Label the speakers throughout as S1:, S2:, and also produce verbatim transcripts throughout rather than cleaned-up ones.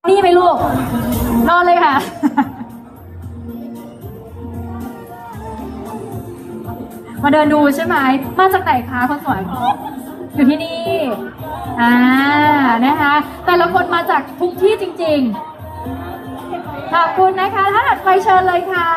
S1: นี่ไหมลูกนอนเลยค่ะมาเดินดูใช่ไหมมาจากไหนคะคนสวยอยู่ที่นี่อ่านะคะแต่ละคนมาจากทุกที่จริงๆขอบคุณนะคะถ้าถัดไปเชิญเลยค่ะ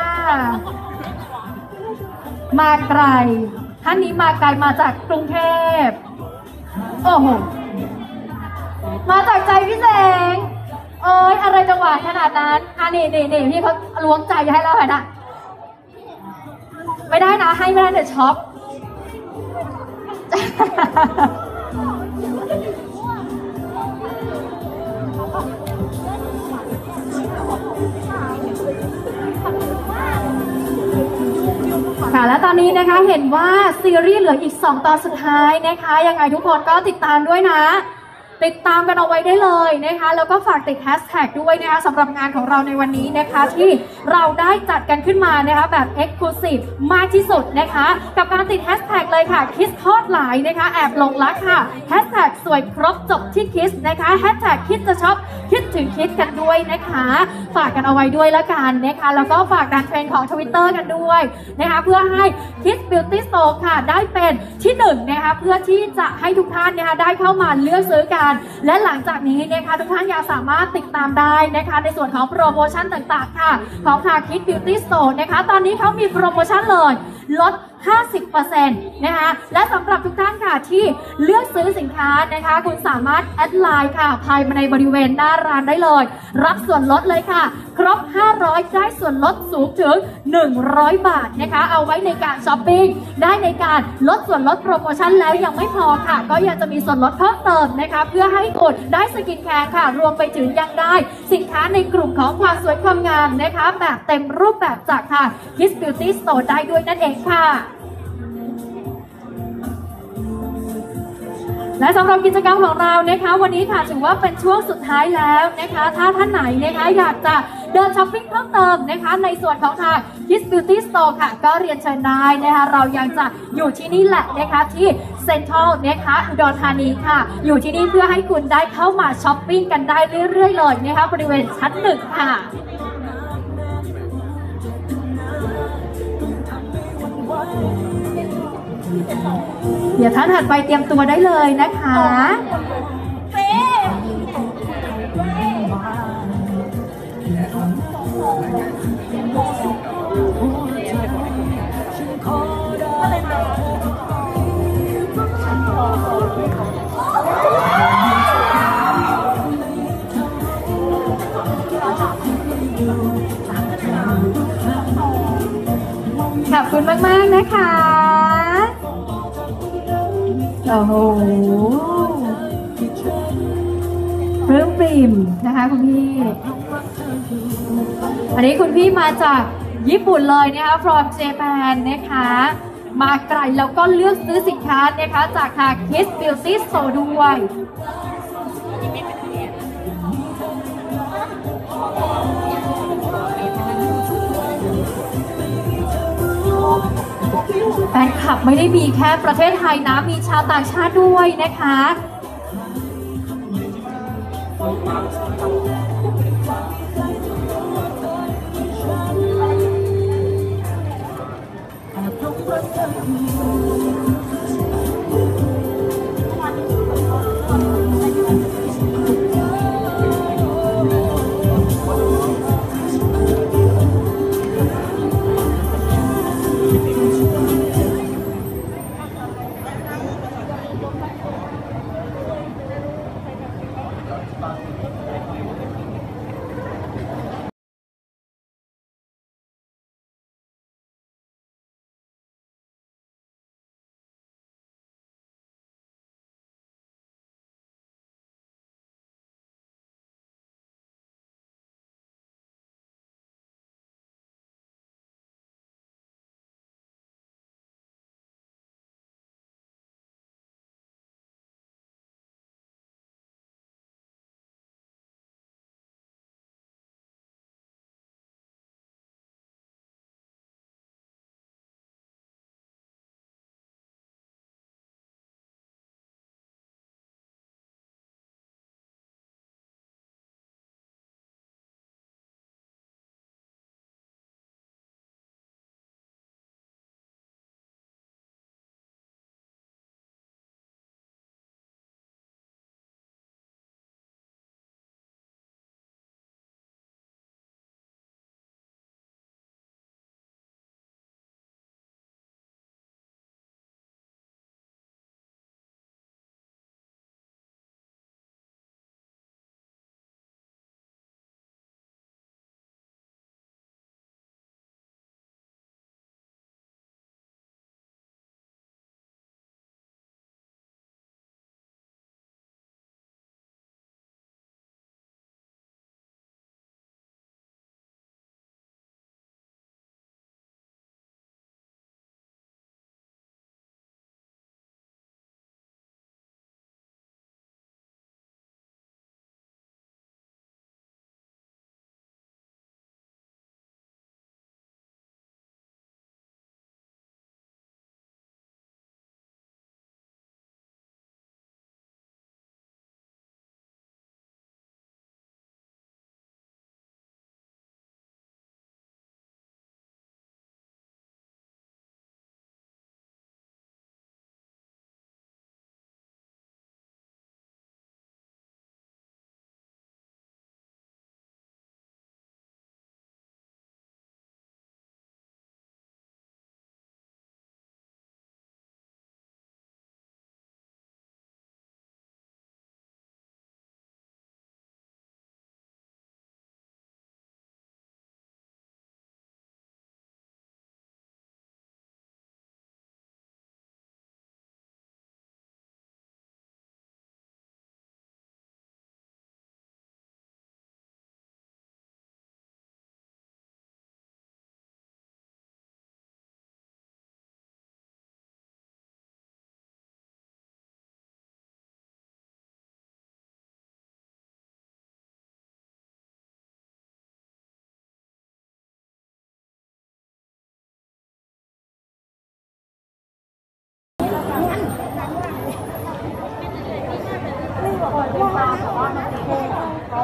S1: มาไกลท่านนี้มาไกลมาจากกรุงเทพโอ้โหมาจากใจพี่แสงโอ้ยอะไรจังหวะขนาดนั้นอ่ะนี่นี่นี่พี่เขาล้วงใจให้เราค่ะนะไม่ได้นะให้ไม่ได้เดี๋ยวช็อปค่ะและตอนนี้นะคะเห็นว่าซีรีส์เหลืออีกสองตอนสุดท้ายนะคะยังไงทุกคนก็ติดตามด้วยนะติดตามกันเอาไว้ได้เลยนะคะแล้วก็ฝากติดแฮชแท็กด้วยนะคะสำหรับงานของเราในวันนี้นะคะที่เราได้จัดกันขึ้นมานะคะแบบ Exclusive มากที่สุดนะคะกับการติดแฮชแท็กเลยค่ะคิสทอดหลายนะคะแอบหลงรักค่ะแฮชแท็กสวยครบจบที่คิสนะคะแฮชแท็กคิสจะชอบคิดถึงคิดกันด้วยนะคะฝากกันเอาไว้ด้วยละกันนะคะแล้วก็ฝากการเทรนด์ของ Twitter กันด้วยนะคะเพื่อให้ Kiss Beauty Store ค่ะได้เป็นที่หนึ่งนะคะเพื่อที่จะให้ทุกท่านนะคะได้เข้ามาเลือกซื้อกันและหลังจากนี้นะคะทุกท่านยังสามารถติดตามได้นะคะในส่วนของโปรโมชั่นต่างๆค่ะของทาง Kiss Beauty Store นะคะตอนนี้เขามีโปรโมชั่นเลยลด ห้าสิบเปอร์เซ็นต์ นะคะและสำหรับทุกท่านค่ะที่เลือกซื้อสินค้านะคะคุณสามารถแอดไลน์ค่ะภายในบริเวณหน้าร้านได้เลยรับส่วนลดเลยค่ะครบห้าร้อยได้ส่วนลดสูงถึงหนึ่งร้อยบาทนะคะเอาไว้ในการช้อปปิ้งได้ในการลดส่วนลดโปรโมชั่นแล้วยังไม่พอค่ะก็ยังจะมีส่วนลดเพิ่มเติมนะคะเพื่อให้คุณได้สกินแคร์ค่ะรวมไปถึงยังได้สินค้าในกลุ่มของความสวยความงามนะคะแบบเต็มรูปแบบจากทาง Kiss Beauty Store ได้ด้วยนั่นเองค่ะและสำหรับกิจกรรมของเรานะคะวันนี้ค่ะถือว่าเป็นช่วงสุดท้ายแล้วนะคะถ้าท่านไหนนะคะอยากจะเดินช้อปปิ้งเพิ่มเติมนะคะในส่วนของทาง Kiss Beauty Store ค่ะก็เรียนเชิญได้นะคะเรายังจะอยู่ที่นี่แหละนะคะที่เซ็นทรัลนะคะอุดรธานีค่ะอยู่ที่นี่เพื่อให้คุณได้เข้ามาช้อปปิ้งกันได้เรื่อยๆเลยนะคะบริเวณชั้นหนึ่งค่ะเดี๋ยวท่านถัดไปเตรียมตัวได้เลยนะคะขอบคุณมากๆนะคะโอ้โหเริ่มปริ่มนะคะคุณพี่อันนี้คุณพี่มาจากญี่ปุ่นเลยนะคะ from Japan นะคะมาไกลแล้วก็เลือกซื้อสินค้านะคะจากทาง Kiss Beauty Store ด้วยแฟนคลับไม่ได้มีแค่ประเทศไทยนะมีชาวต่างชาติด้วยนะคะ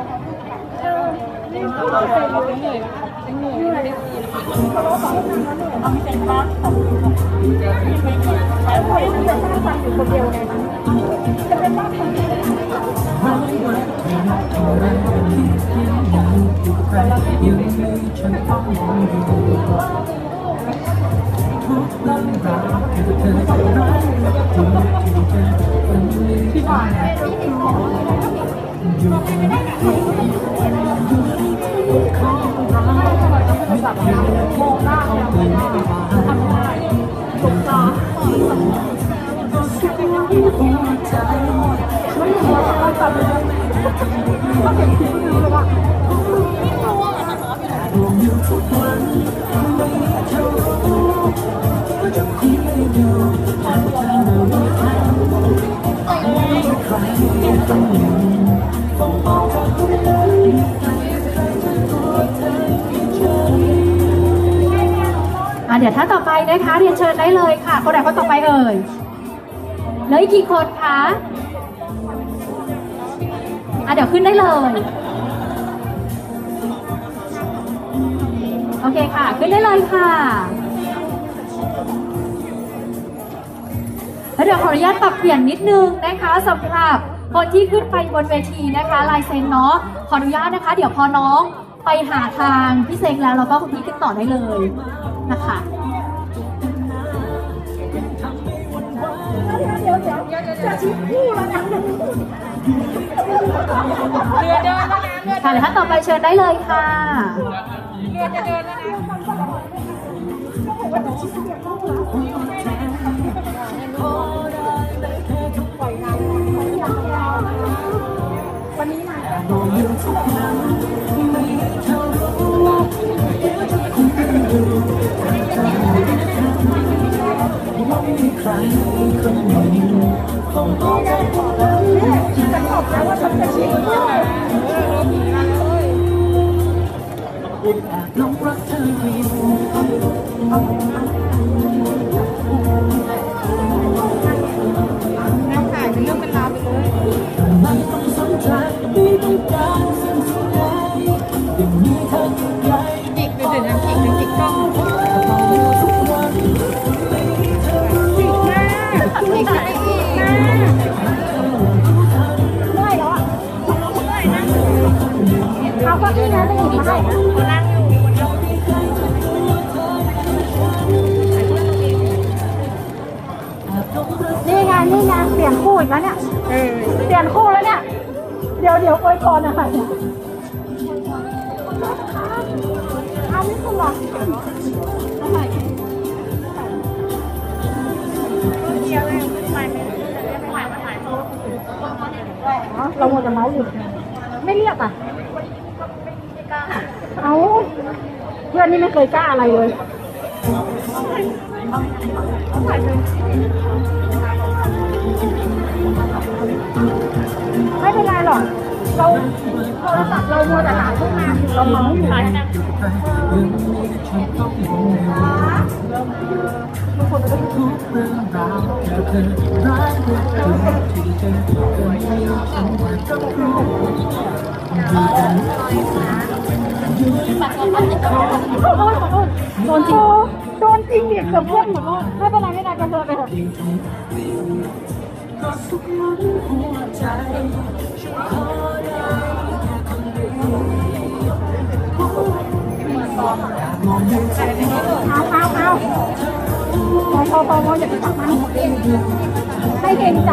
S1: อ่ะเดี๋ยวท่านต่อไปนะคะเรียนเชิญได้เลยค่ะคนไหนคนต่อไปเอ่ยเหลืออีกกี่คนคะอ่ะเดี๋ยวขึ้นได้เลยโอเคค่ะขึ้นได้เลยค่ะแล้วเดี๋ยวขออนุญาตปรับเปลี่ยนนิดนึงนะคะสำหรับคนที่ขึ้นไปบนเวทีนะคะลายเซ็นเนาะขออนุญาตนะคะเดี๋ยวพอน้องไปหาทางพี่เซ็งแล้วเราก็คุณพี่ขึ้นต่อได้เลยนะคะเดี๋ยวเดี๋ยวจะชิดคู่แล้วนะเรือเดินแล้วนะเรือค่ะเดี๋ยวท่านต่อไปเชิญได้เลยค่ะเรือจะเดินแล้วนะวันนี้มาใครคนหนึ่งคงต้องได้พบแล้วฉันบอกแล้วว่าฉันจะชิมอุ่นแอบหลงรักเธออยู่น้ำขายเป็นเรื่องเป็นราวไปเลยไม่ต้องสนใจไม่ต้องการสิ่งใดยังมีเธออยู่ใกล้จิกไปถึงน้ำจิกน้ำจิกกล้องเอาก็ที่นะจะหยิบมาให้นั่งอยู่นี่ไงนี่ไงเปลี่ยนคู่อีกแล้วเนี่ยเปลี่ยนคู่แล้วเนี่ยเดี๋ยวเดี๋ยวอวยพรนะคะเอาไม่ถูกหรอเราโมจะเมาส์อยู่ไม่เรียกอ่ะเอาเพื่อนนี่ไม่เคยกล้าอะไรเลยไม่เป็นไรหรอกเราโทรศัพท์เราโมจะหาทุกงานเราเมาส์อยู่ทุกคนก็ทุกเรื่องราวเกี่ยวกับรักที่เธอเคยให้ฉันก็รู้โดนจริงโดนจริงเด็กกับเพื่อนหมดเลยไม่เป็นไรไม่เป็นไรกันเลยไปเถอะเอาเอาเอาพอพอพอพออย่าไปตักมันให้เกรงใจ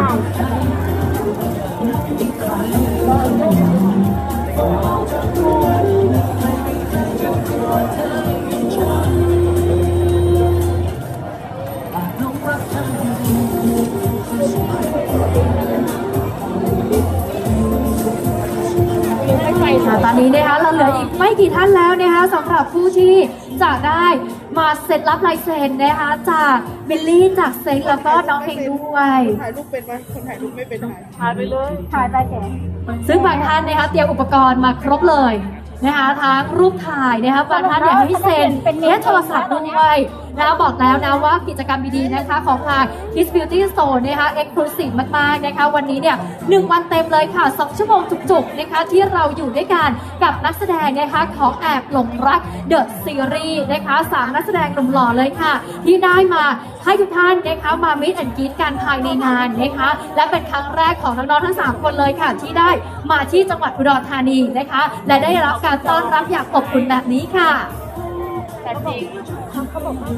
S1: ตอนนี้นะคะเราเหลืออีกไม่กี่ท่านแล้วนะคะสำหรับผู้ที่จะได้มาเซ็นรับลายเซ็นนะคะจากบิลลี่จากเซ็งแล้วก็น้องเองด้วย
S2: ถ่ายรูปเป็นไหมคนถ่ายรูปไม่เป็น
S1: ถ่ายไปเลยถ่ายไปแกซึ่งบางท่านนะคะเตรียมอุปกรณ์มาครบเลยนะคะทั้งรูปถ่ายนะคะบางท่านอยากให้เซ็นเป็นเนี้ยโทรศัพท์ด้วยนะบอกแล้วนะว่ากิจกรรมดีๆนะคะของทาง Kiss Beauty Zone นะคะ Exclusive มากๆนะคะวันนี้เนี่ยหนึ่งวันเต็มเลยค่ะสองชั่วโมงจุกๆนะคะที่เราอยู่ด้วยกันกับนักแสดงนะคะของแอบหลงรัก The Series นะคะสามนักแสดงหนุ่มหล่อเลยค่ะที่ได้มาให้ทุกท่านนะคะมามิตแอนด์กีดกันภายในงานนะคะและเป็นครั้งแรกของน้องๆทั้งสามคนเลยค่ะที่ได้มาที่จังหวัดอุดรธานีนะคะและได้รับการต้อนรับอย่างอบอุ่นแบบนี้ค่ะแต่จริงเขาบอกว่า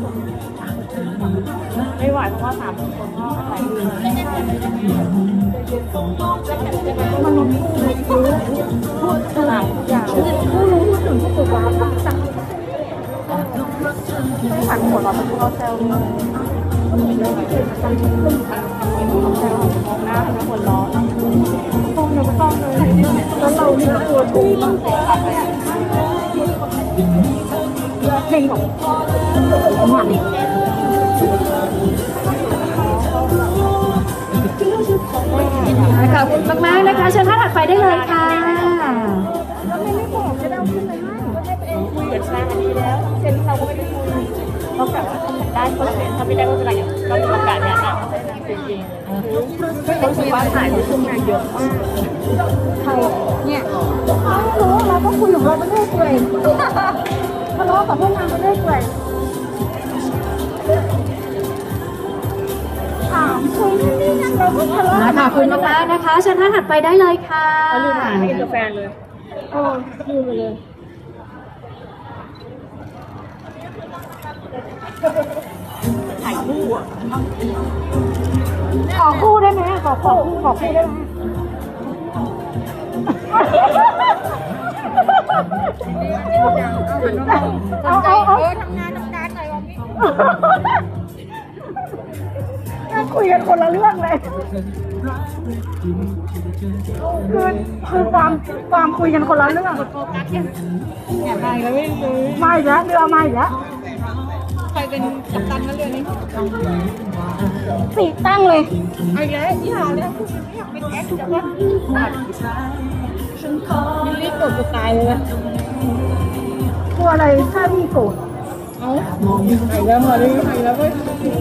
S1: ไม่ไหวเพราะว่าสามคนก็อะไรมันรู้พูดหลายอย่างผู้รู้พูดถึงผู้ฝึกว่าสั่งไม่หันหัวเราเป็นเราแซวเลยแซวมองหน้าเป็นคนร้อนต้องเดี๋ยวก็ต้องเลยแล้วเราเนี่ยตัวทูต้องเตะขัดเลยอ่ะเพลงของหวานขอบคุณมากๆนะคะเชิญท่านถัดไปได้เลยค่ะแล้วไม่ไม่บอกจะได้เอาขึ้นเลยให้ให้ตัวเองคุยกับชางอันนี้แล้วเซ็นเราก็ไม่ได้คุยเราแบบว่าได้ก็เซ็นถ้าไม่ได้ก็เป็นไรก็มีโอกาสเนี่ยนะจริงๆต้องคุยว่าถ่ายที่ช่วงงานเยอะมากใครเนี่ยไม่รู้เราก็คุยของเราไปเรื่อยๆทะเลาะกับพวกงานไปเรื่อยๆถามคุยนี่นั่นเราก็ทะเลาะขอบคุณมากๆนะคะเชิญท่านถัดไปได้เลยค่ะลืมถ่ายให้กาแฟเลยโอ้ลืมไปเลยถ่ายคู่อ่ะขอคู่ได้ไหมขอคู่ขอคู่ได้ไหมเอาเอาเอาทำงานทำการหน่อยวันนี้คุยกันคนละเรื่องเลยคือคือความความคุยกันคนละเรื่องโฟกัสยังแอบไปแล้วไม่รู้ไม่แล้วเรือไม่แล้วใครเป็นกัปตันนั่นเรือนี้สีตั้งเลยไอ้แล้วยี่ห้อเนี่ยไม่อยากเป็นแอคแต่ว่ามิลลี่โกรธจะตายเลยนะกลัวอะไรถ้าพี่โกรธเอาหายแล้วมาดิหายแล้วเว้ย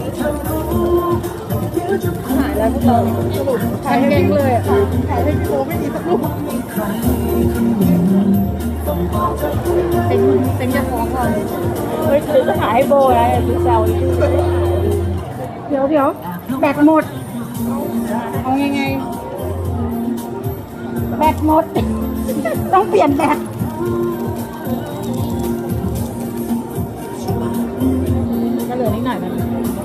S1: หายแล้วพวกเราสรุปถ่ายเก่งเลยอ่ะถ่ายให้พี่โกไม่มีสักรูปเป็นเป็นจะฟ้องเราเฮ้ยคือจะถ่ายให้โบอะไรดูแซวเดี๋ยวเดี๋ยวแบตหมดเอายังไงแบตหมดต้องเปลี่ยนแบตก็เหลือนิดหน่อยนะ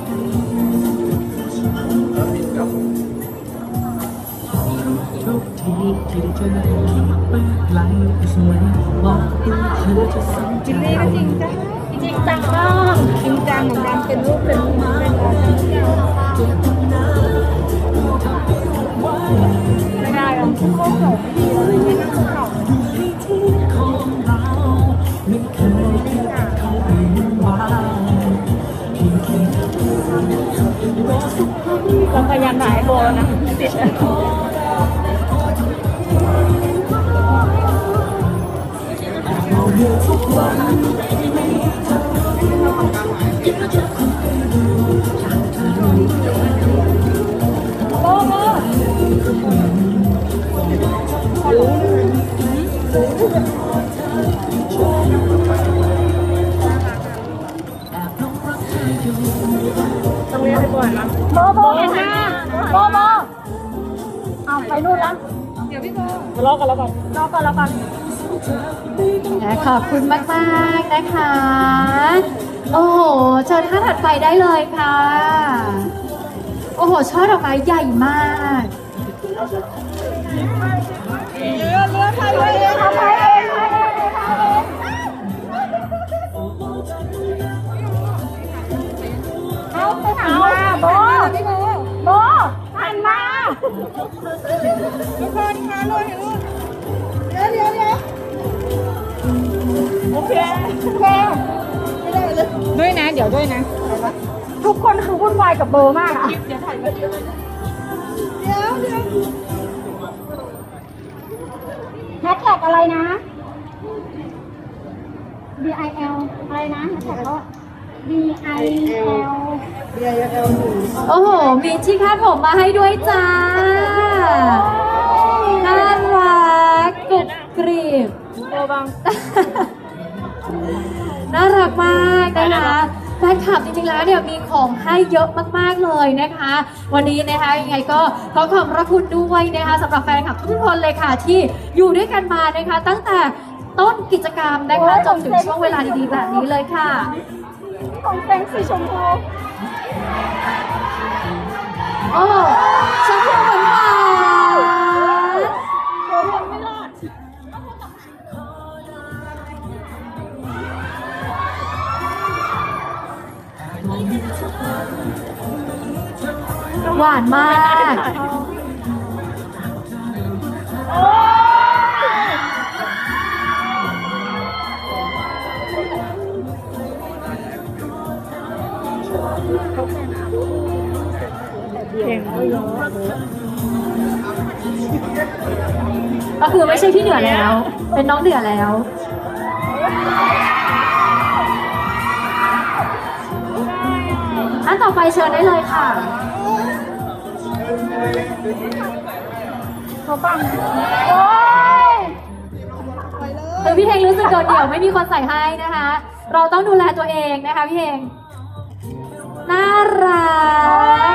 S1: จิลลี่ก็จริงจังจริงจังมากจริงจังเหมือนกันเป็นรูปเป็นเป็นไม่ได้หรอกโค้งเข่าไม่ดีเลยไม่นั่งเข่าเราพยายามถ่ายโบนะติดโบโบต้องเรียกให้บ่อยนะโบโบเห็นไหมโบโบเอาไปนู่นแล้วเดี๋ยวพี่โบมารอกันแล้วกันรอกันแล้วกันขอบคุณมากมากนะคะโอ้โหเชิญท่านถัดไปได้เลยค่ะโอ้โหช่อดอกไม้ใหญ่มากเรือเรือไทยเองเขาไทยเองไทยเองไทยเองเอาไปถามมาโบโบหันมาทุกคนมาเลยเดี๋ยวเดี๋ยวเดี๋ยวโอเคโอเคไม่ได้เลยด้วยนะเดี๋ยวด้วยนะทุกคนคือวุ่นวายกับโบมากอ่ะเดี๋ยวถ่ายมาเดี๋ยวเดี๋ยวเดี๋ยวแฮชแท็กอะไรนะ B I L อะไรนะแฮชแท็กแล้ว B
S3: B I L
S2: B I L หนึ่ง
S1: โอ้โห มีที่คาดผมมาให้ด้วยจ้า น่ารักกรุบกริบ
S3: โบบัง
S1: น่ารักมากนะคะแฟนคลับจริงๆแล้วเนี่ยมีของให้เยอะมากๆเลยนะคะ วันนี้นะคะยังไงก็ขอขอบพระคุณด้วยนะคะสำหรับแฟนคลับทุกคนเลยค่ะที่อยู่ด้วยกันมานะคะ ตั้งแต่ต้นกิจกรรมนะคะจนถึงช่วงเวลาดีๆแบบนี้เลยค่ะ
S3: ของแตงสีชมพู
S1: โอ้ชมพูหวานหวาน
S3: โบบังไม่รอด
S1: หวานมาก
S2: เก่งก็เยอะ
S1: ก็คือไม่ใช่พี่เหนือแล้ว เป็นน้องเหนือแล้ว อันต่อไปเชิญได้เลยค่ะ
S3: โบบังโอ้ย
S1: คือพี่เฮงรู้สึกโดดเดี่ยวไม่มีคนใส่ให้นะคะ เราต้องดูแลตัวเองนะคะพี่เฮง น่ารัก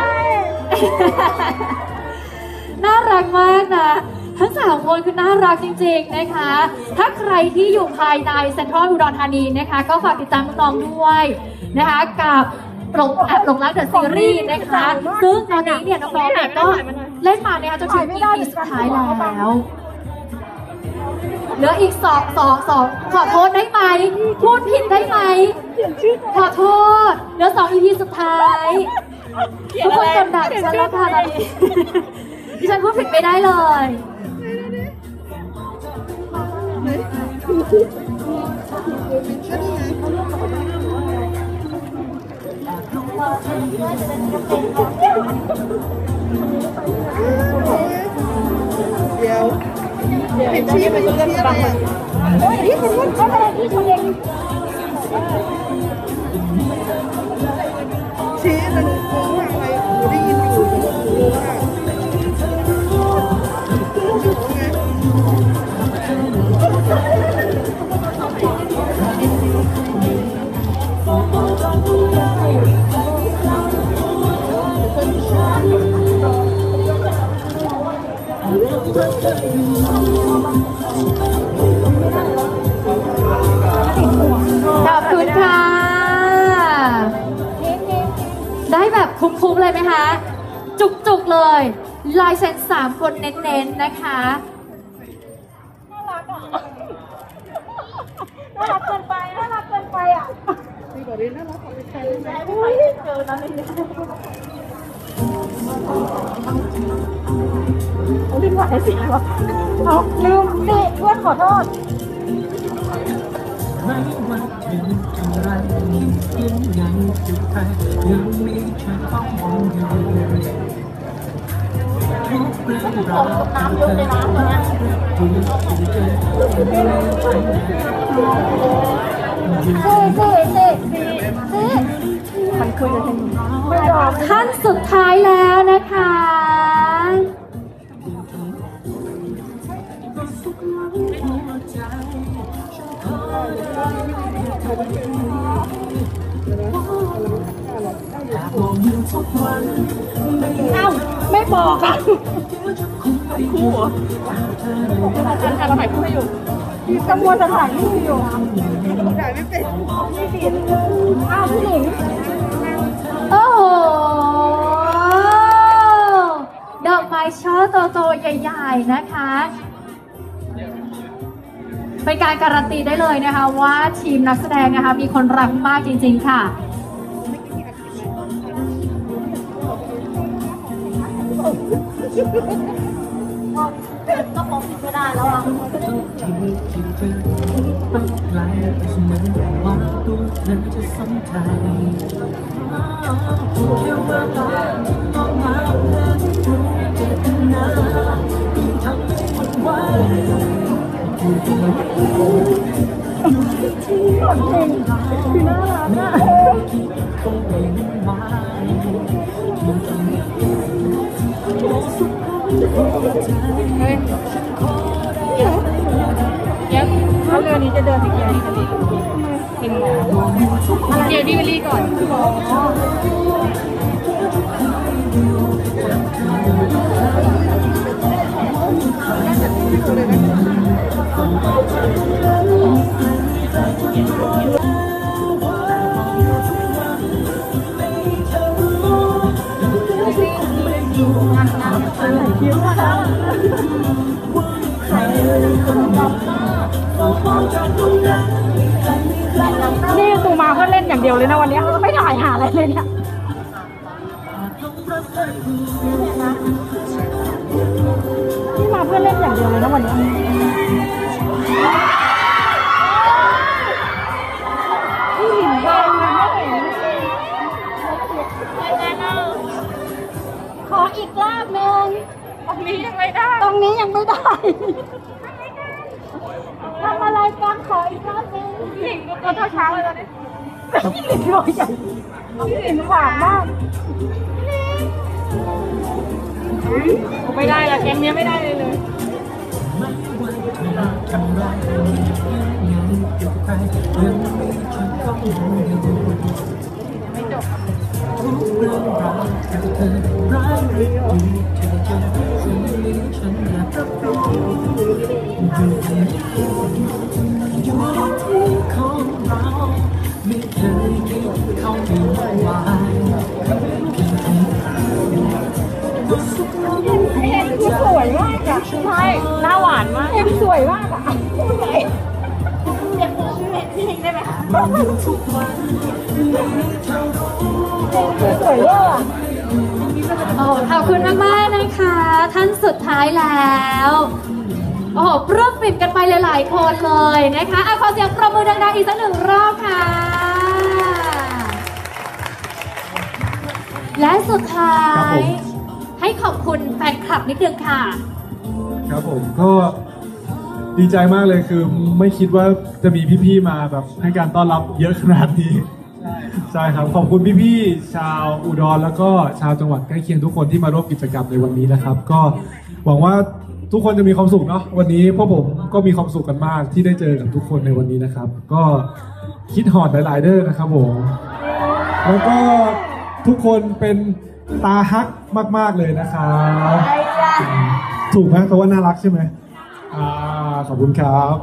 S1: น่ารักมากนะ ทั้งสามคนคือน่ารักจริงๆนะคะ ถ้าใครที่อยู่ภายในเซ็นทรัลอุดรธานีนะคะ ก็ฝากติดตามน้องๆด้วยนะคะกับหลงแอบหลงรักเดอะซีรีส์นะคะ ซึ่งตอนนี้เนี่ยน้องๆเนี่ยก็เล่นมาเนี่ยจนถึง อี พี สุดท้ายแล้วเหลืออีกสองสองสองขอโทษได้ไหมพูดผิดได้ไหมขอโทษเหลือสอง อี พี สุดท้ายทุกคนกดดันฉันแล้วค่ะตอนนี้ดิฉันพูดผิดไม่ได้เลย
S2: เดี๋ยวเห็นชี้มันเลื่อนไปอ่ะ
S3: โอ้ยที่คุณพูดเขาอะไรที่เขาเอง
S2: ชี้มันรู้ว่าอะไรหนูได้ยินอยู่หนูรู้ว่า
S1: ขอบคุณค่ะ ได้แบบคุ้มๆเลยไหมคะ จุกๆเลย ลายเซ็นสามคนเน้นๆนะคะ
S3: น่ารักอ่ะน่ารักเกินไปน่ารักเกินไปอ่ะ
S2: นี่ก่อนดีนะเราขอไปแทน
S3: อุ้ยเจอแล้วนี่เอาลิ้นหวานให้สิอะไรวะเอาลืมสิเพื่อนขอโทษ
S4: ไม่ว่าถึงอะไรยังยังอยู่ไปยังมีฉันต้องมองอยู่ทุกเรื่องราวน้ำเยอะในน้ำนะทุกสิ่งเกิดขึ้นในใจ
S3: เซ่เซ่เซ่เซ่มันคุยกันไม่ยอม
S1: ขั้นสุดท้ายแล้วนะคะ
S3: เอ้าไม่บอกอ่ะคู่เหรอฉันเราถ่ายคู่ให้อยู่กำมวลสถานที่อยู่
S2: ถ่ายไม่เป็น
S3: นี่ดิอ้าวพี่หญิง
S1: โอ้โห ดอกไม้ช่อโตๆใหญ่ๆนะคะ เป็นการการันตีได้เลยนะคะว่าทีมนักแสดงนะคะมีคนรักมากจริงๆค่ะ
S3: ก็มองไม่ได้แล้วอ่ะ
S4: ที่ที่เธอต้องไกลไปเสมือนว่าตัวเธอจะสนใจแค่ว่าตาที่มองมาเพื่อนรู้เจตนาที่ทำให้มันไหว
S3: คือน่ารักอ่ะเฮ้ยเดี๋ยวเขาเรือนี้จะเดินไปเกียร์นี่กันดิเป็นหมอเกียร์พี่วิลลี่ก่อนนี่ตูมาเพื่อเล่นอย่างเดียวเลยนะวันนี้ไม่ถ่ายหาอะไรเลยเนี่ยนี่มาเพื่อเล่นอย่างเดียวเลยนะวันนี้ที่หินบางนะไม่เห็นขออีกรอบหนึ่งตรงนี้ยังไม่ได้ตรงนี้ยังไม่ได้ทำอะไรกันขออีกรอบหนึ่งหลิงก็ตัวเช้าเลยตอนนี้หลิงตัวใหญ่หลิงหวานมากไม่ได้ละแกงเนี้ยไม่ได้เลยเลยไม่จบสวยมากอะใช่หน้าหวานมากเอ็มสวยมากอะเรียกชื่อเห็นพี่เองได้ไหมสวยอ่ะ
S1: โอ้ขอบคุณมากๆนะคะท่านสุดท้ายแล้วโอ้โหปลื้มปิ่มกันไปหลายๆคนเลยนะคะเอาขอเสียงปรบมือดังๆอีกสักหนึ่งรอบค่ะและสุดท้ายให้ขอบคุณแฟนคลับนิดนึงค่ะ
S2: ครับผมก็ดีใจมากเลยคือไม่คิดว่าจะมีพี่ๆมาแบบให้การต้อนรับเยอะขนาดนี้ใช่ครับขอบคุณพี่ๆชาวอุดรแล้วก็ชาวจังหวัดใกล้เคียงทุกคนที่มาร่วมกิจกรรมในวันนี้นะครับก็หวังว่าทุกคนจะมีความสุขเนาะวันนี้พวกผมก็มีความสุขกันมากที่ได้เจอกับทุกคนในวันนี้นะครับก็คิดหอดหลายๆเด้อนะครับผมแล้วก็ทุกคนเป็นตาฮักมากๆเลยนะครับถูกไหมเพราะว่าน่ารักใช่ไหมอ่าขอบคุณครับ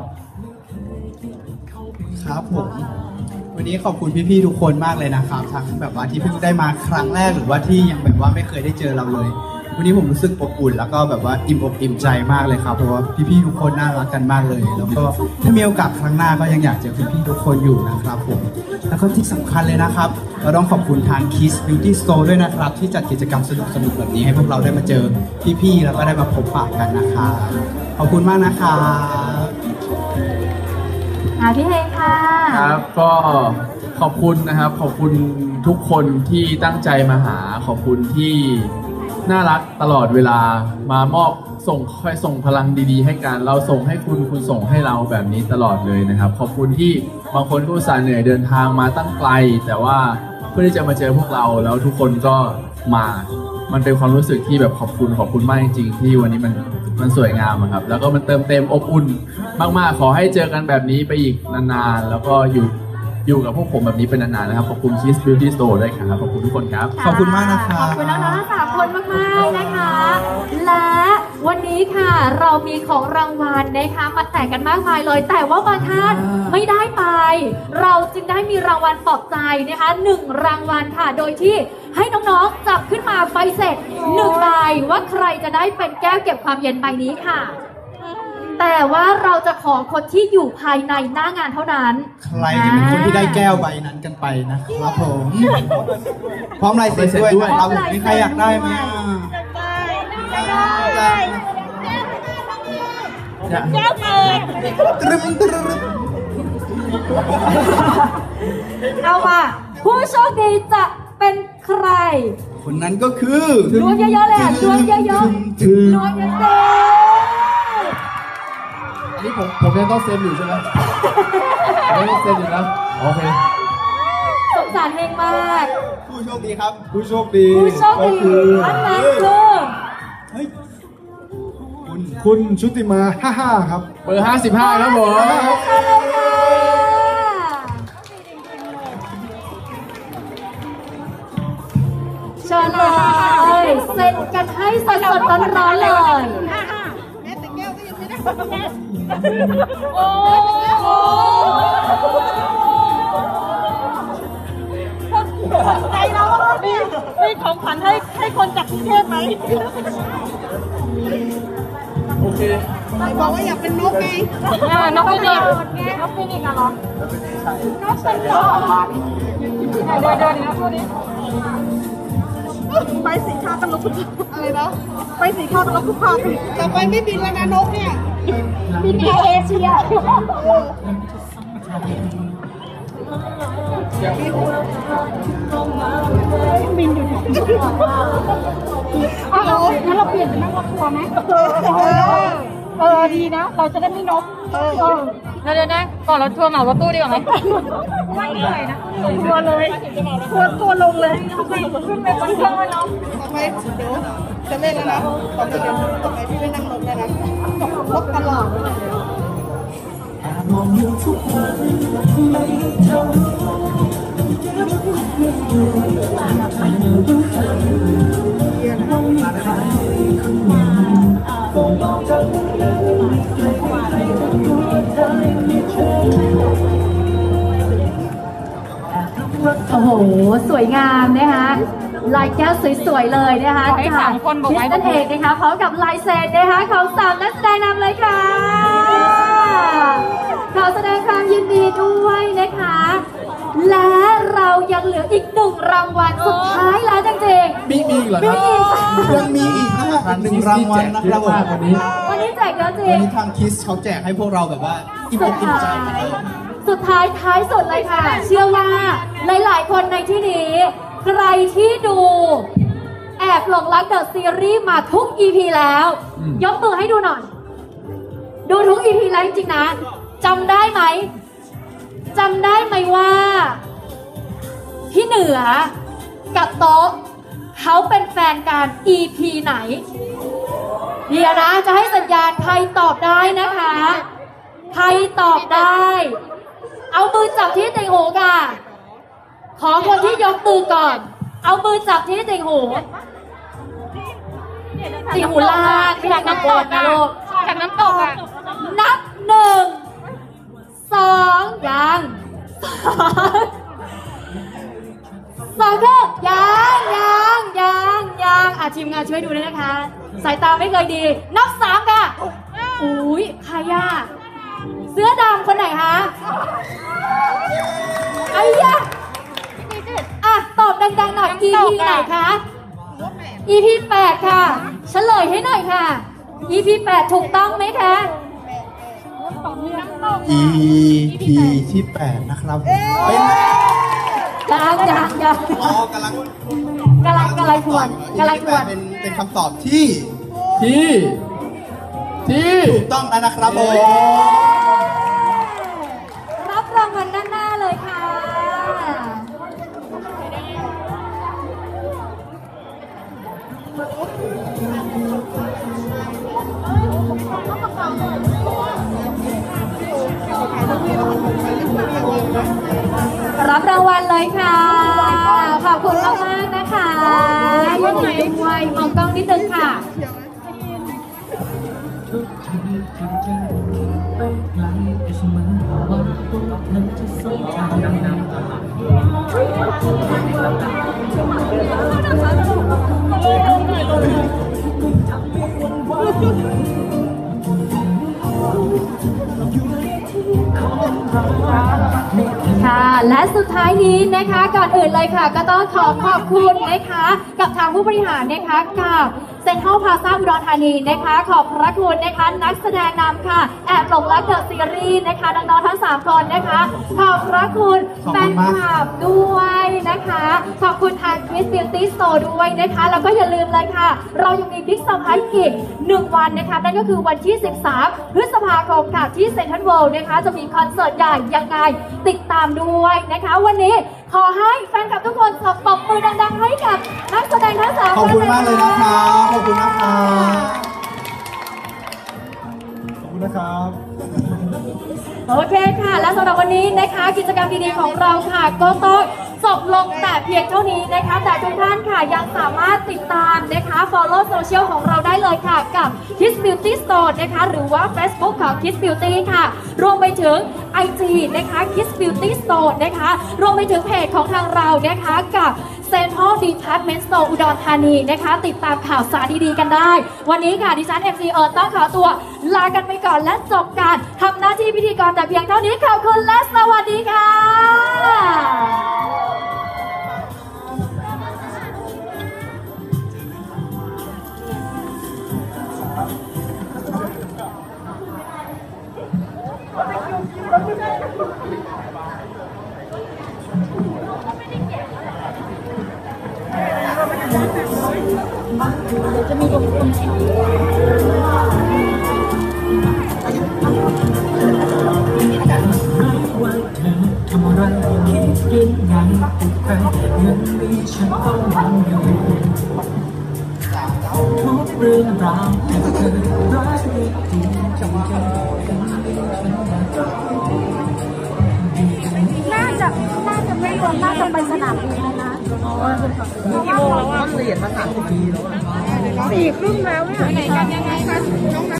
S5: ครับผมวันนี้ขอบคุณพี่ๆทุกคนมากเลยนะครับทั้งแบบว่าที่เพิ่งได้มาครั้งแรกหรือว่าที่ยังแบบว่าไม่เคยได้เจอเราเลยวันนี้ผมรู้สึกอบอุ่นแล้วก็แบบว่าอิ่มอกอิ่มใจมากเลยครับเพราะว่าพี่ๆทุกคนน่ารักกันมากเลยแล้วก็ถ้ามีโอกาสครั้งหน้าก็ยังอยากเจอพี่ๆทุกคนอยู่นะครับผมแล้วก็ที่สำคัญเลยนะครับเราต้องขอบคุณทาง Kiss Beauty Store ด้วยนะครับที่จัดกิจกรรมสนุกๆแบบนี้ให้พวกเราได้มาเจอพี่ๆแล้วก็ได้มาพบปะกันนะครับขอบคุณมากนะครับ
S1: อ่าพี่เฮค่ะ
S6: ครับก็ขอบคุณนะครับขอบคุณทุกคนที่ตั้งใจมาหาขอบคุณที่น่ารักตลอดเวลามามอบส่งคอยส่งพลังดีๆให้กันเราส่งให้คุณคุณส่งให้เราแบบนี้ตลอดเลยนะครับขอบคุณที่บางคนก็อุตส่าห์เหนื่อยเดินทางมาตั้งไกลแต่ว่าเพื่อที่จะมาเจอพวกเราแล้วทุกคนก็มามันเป็นความรู้สึกที่แบบขอบคุณขอบคุณมากจริงๆที่วันนี้มันมันสวยงามครับแล้วก็มันเติมเต็มอบอุ่นมากๆขอให้เจอกันแบบนี้ไปอีกนานๆแล้วก็อยู่อยู่กับพวกผมแบบนี้เป็นนานๆนะครับขอบคุณ Kiss Beauty Store ด้วยครับขอบคุณทุกคนครับ
S5: ขอบคุณมากนะครับ
S1: ขอบคุณน้องๆสามคนมากๆนะคะและวันนี้ค่ะเรามีของรางวัลนะคะมาแจกกันมากมายเลยแต่ว่าบางท่านไม่ได้ไปเราจึงได้มีรางวัลปลอบใจนะคะหนึ่งรางวัลค่ะโดยที่ให้น้องๆจับขึ้นมาใบเสร็จหนึ่งใบว่าใครจะได้เป็นแก้วเก็บความเย็นใบนี้ค่ะแต่ว่าเราจะขอคนที่อยู่ภายในหน้างานเท่านั้น
S5: ใครจะเป็นคนที่ได้แก้วใบนั้นกันไปนะครับผมพร้อมลายเซ็นด้วยนะครับมีใครอยากได้ไหม
S1: แก้วเปิดเอาว่าผู้โชคดีจะเป็นใคร
S5: คนนั้นก็คือ
S1: รวมเยอะๆเลยรวมเยอะๆรวมเยอะๆ
S6: อันนี้ผมผมยังต้องเซฟอยู่ใช่ไหมให้เซ็นอยู่แล้วโอเค
S1: สงสารเฮงมาก
S5: ผู้โชคดีครับ
S2: ผู้โชคดี
S1: ผู้โชค
S2: ก็
S1: ดี
S2: คือ
S1: ท่านนั้นคือ
S5: เฮ้ย คุณ
S2: คุณชุติมาห้าห้าครับ
S6: เบอร์ห้าสิบห้าครับผม
S1: เชิญเลยค่ะเชิญเลยเซ็นกันให้สดๆร้อนๆเลย
S3: แม่แต่แก้วก็ยังไม่ได้
S1: โอ้โห
S3: ใจเรามีมีของขวัญให้ให้คนจากกรุงเทพไหม
S6: โอเค
S3: บอกว่าอยากเป็นนกไงนกฟินิกนกฟินิกอะเหรอนกเป็นหลอดเดี๋ยวเดี๋ยวนะพูดดิไปสีข้าวตลกอะไรนะไปสีข้าวตลกคุกคามต่อไปไม่บินแล้วนะนกเนี่ยบินแอร์เอเชียบินอยู่อ้าวงั้นเราเปลี่ยนเป็นนั่งรถทัวร์ไหมเออดีนะเราจะได้ไม่นกเออเดี๋ยวนะก่อนเราทัวร์เหมารถตู้ดีกว่าไหมไม่เลยนะทัวร์เลยทัวร์ตัวลงเลยขึ้นไปบนเครื่องไว้น้องต่อไปเดี๋ยวจะเล่นแล้วนะต่อไปเดี๋ยวต่อไปพี่ไม่นั่งรถแล้วนะรถตลอด
S1: โอ้โห สวยงามนะคะลายแก้วสวยๆเลยนะคะจากพิสตันเอกนะคะพร้อมกับลายเซ็นนะคะของสามนักแสดงนำเลยค่ะ ขอแสดงความยินดีด้วยนะคะ และเรายังเหลืออีกหนึ่งรางวัลสุดท้ายแล้วจริงๆ
S6: มีมีอีกเหรอ
S1: มี
S6: ครับ
S1: อีกค่ะ
S5: ยังมีอีกนะหนึ่งรางวัลนะครับผม
S6: วันนี้
S1: วันนี้แจกเยอะจริ
S5: วัน
S1: ง
S5: นี้ทางคิสเขาแจกให้พวกเราแบบว่าอิ่ม
S1: สุ
S5: อ
S1: ด
S5: กอิ่ม
S1: ท้า
S5: ใจ
S1: ย สุดท้ายท้ายสุดเลยค่ะ เชื่อว่าหลายๆคนในที่นี้ ใครที่ดูแอบหลงรักเดอะซีรีส์มาทุก อี พี แล้ว
S6: อืม
S1: ยกมือให้ดูหน่อย ดูทุก อี พี แล้วจริงๆนะจำได้ไหมจำได้ไหมว่าพี่เหนือกับโต๊ะเขาเป็นแฟนกัน อี พี ไหน เดี๋ยวนะจะให้สัญญาณใครตอบได้นะคะ ใครตอบได้ เอามือจับที่ติ่งหูค่ะ ขอคนที่ยกมือก่อน เอามือจับที่ติ่งหูติ่งหูล่างไม่ใช่น้ำตกนะลูก
S3: จากน้ำตกอ่ะ
S1: นับหนึ่งสองยังสองสองคือยังยังยังยังอ่ะทีมงานช่วยดูด้วยนะคะ สายตาไม่เคยดี นับสามค่ะอุ้ยใครอ่ะเสื้อดำคนไหนคะไอ้ยะอ่ะตอบดังๆหน่อย อี พี ไหนคะ อี พี แปดค่ะเฉลยให้หน่อยค่ะ อี พี แปดถูกต้องไหมคะ
S5: อี พี ที่แปดนะครับเป็น
S1: ยังยังยัง
S5: อ๋อกำลัง
S1: กำลังกำลังทวนกำลังทวน
S5: เป็นเป็นคำตอบที่
S6: ที่ที่
S5: ถูกต้องแล้วนะครับผม
S1: รับรางวัลด้านหน้าเลยค่ะ รับรางวัลเลยค่ะ ขอบคุณมากๆนะคะยินดีด้วยมองกล้องนิดนึงค่ะ
S4: ทุกทีที่เจอไปไกลเสมอว่าพวกเธอจะสนใจดังๆตลอด
S1: ค่ะ และสุดท้ายนี้นะคะ ก่อนอื่นเลยค่ะ ก็ต้องขอขอบคุณนะคะ กับทางผู้บริหารนะคะกับเซ็นทรัลพลาซ่าอุดรธานีนะคะขอบพระคุณนะคะนักแสดงนำค่ะแอบหลงรักเดอะซีรีส์นะคะน้องๆทั้งสามคนนะคะขอบพระคุณแฟนคลับด้วยนะคะขอบคุณทาง Kiss Beauty Store ด้วยนะคะแล้วก็อย่าลืมเลยค่ะเรายังมีบิ๊กเซอร์ไพรส์อีกหนึ่งวันนะคะนั่นก็คือวันที่สิบสามพฤษภาคมค่ะที่เซ็นทรัลเวิลด์นะคะจะมีคอนเสิร์ตใหญ่ยังไงติดตามด้วยนะคะวันนี้ขอให้แฟนคลับทุกคนตบมือดังๆให้กับนักแสดงทั้งสาม
S5: ขอบคุณมากเลยนะครับขอบคุณนะครับ
S2: ขอบคุณนะครับ
S1: โอเคค่ะและสำหรับวันนี้นะคะกิจกรรมดีๆของเราค่ะก็ต้องจบลงแต่เพียงเท่านี้นะคะแต่ทุกท่านค่ะยังสามารถติดตามนะคะ follow social ของเราได้เลยค่ะกับ Kiss Beauty Store นะคะหรือว่า Facebook ของ Kiss Beauty ค่ะรวมไปถึง ไอ จี นะคะ Kiss Beauty Store นะคะรวมไปถึงเพจของทางเรานะคะกับเซ็นทรัลดีพาร์ตเมนต์สโตร์อุดรธานีนะคะติดตามข่าวสารดีๆกันได้วันนี้ค่ะดิฉัน เอ็ม ซี เอิร์ธต้องขอตัวลากันไปก่อนและจบการทำหน้าที่พิธีกรแต่เพียงเท่านี้ขอบคุณและสวัสดีค่ะจะมีตรงนี้
S4: ว่าเธอทำอะไรคิดยังไงติดใครยังมีฉันต้องหวังอยู่ทุกเรื่องราวที่เธอรักดีจริงจริงจริงน่าจะน่าจะไม่รวมน่าจะไปสนามบินแล้วนะกี่โมงแล้วอ่ะเปลี่ยนมาสามสิบปีแล้วสี่ครึ่งแล้วเนี่ยไหนกันยังไงคะ